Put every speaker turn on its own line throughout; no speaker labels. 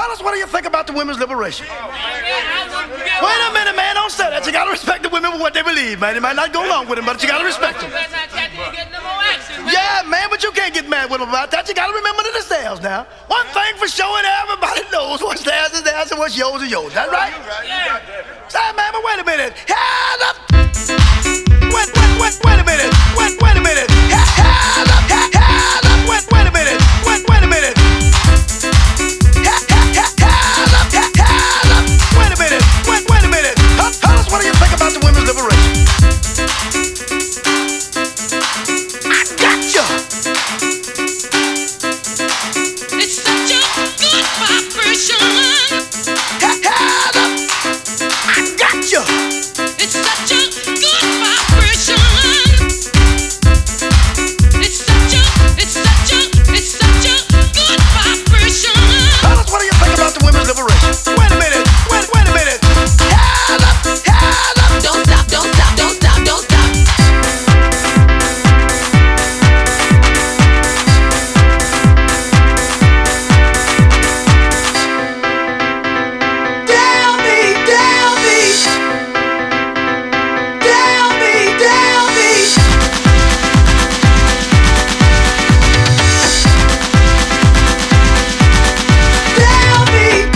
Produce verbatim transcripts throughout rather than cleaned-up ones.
Fellas, what do you think about the women's liberation? Wait a minute, man, don't say that. You gotta respect the women for what they believe, man. You might not go along with them, but you gotta respect them. Yeah, man, but you can't get mad with them about that. You gotta remember that it's theirs now. One thing for sure, and everybody knows what's theirs is theirs and what's yours is yours. That's right? Yeah. Say, man, but wait a minute. Hand up. Wait, wait, wait, wait a minute. Wait, wait a minute. Hand up, hand up. Wait, wait a minute. Wait, wait a minute. Wait a minute, wait, wait a minute. Tell us, what do you think about the women's liberation? I gotcha.
It's such a good vibration.
I gotcha.
It's such a good vibration. It's such a, it's such a, it's such a good vibration.
Tell us, what do you think about the women's liberation? Wait a minute. Wait, wait a minute. Hand up, hand up.
Don't stop, don't stop, don't stop, don't stop.
Down me, down me. Down me, down me. Down me.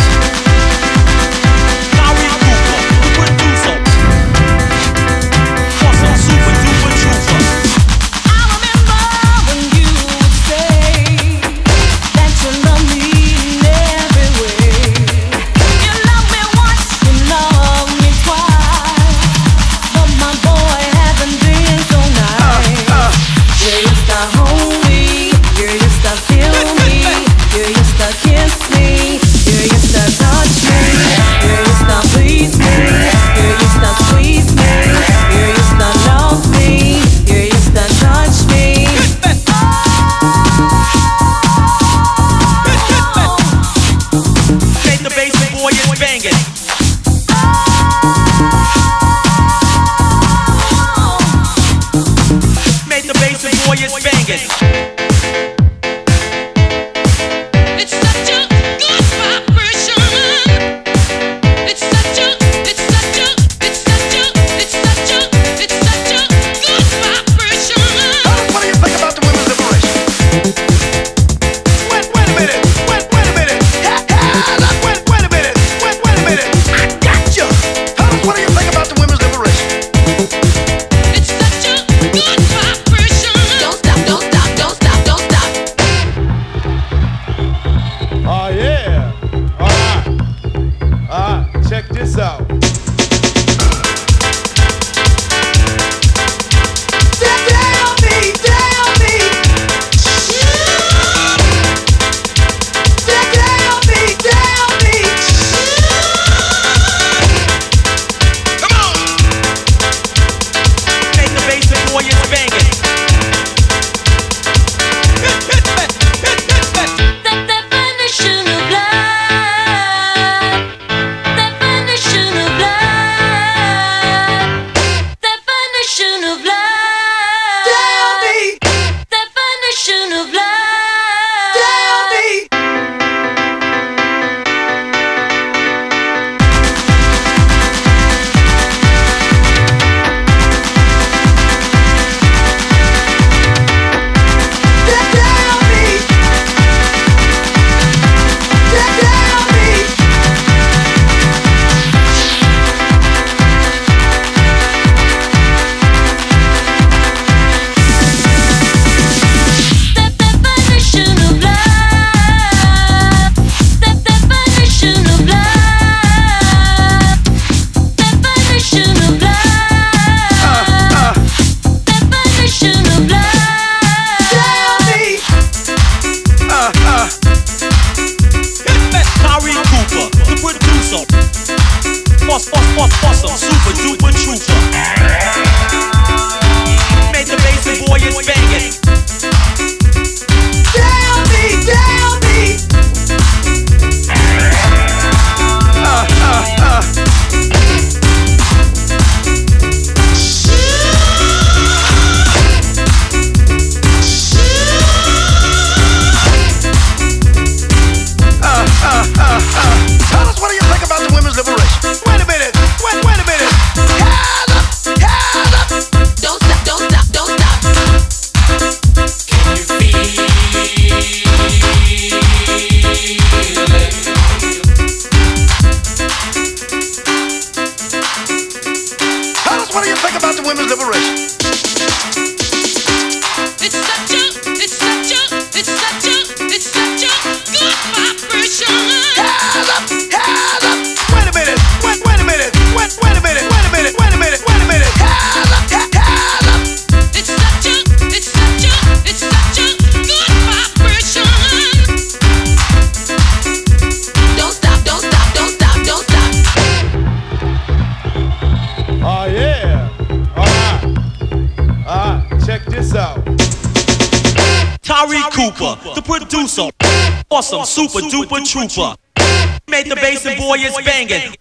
uh, uh. Tell us, what do you think about the women's liberation?
It's such a, it's such a, it's such a, it's such a good vibration.
Hands up, hands up. Wait a minute, wait, wait a minute, wait, wait a minute, wait a minute, wait a minute, wait a minute. Hands up, hands up.
It's such a, it's such a, it's such a good vibration. Don't stop, don't stop, don't stop, don't stop.
Oh yeah. All right. All right. Check this out.
Tyree Cooper, the producer, awesome, super duper trooper. Made the bass and boy is banging.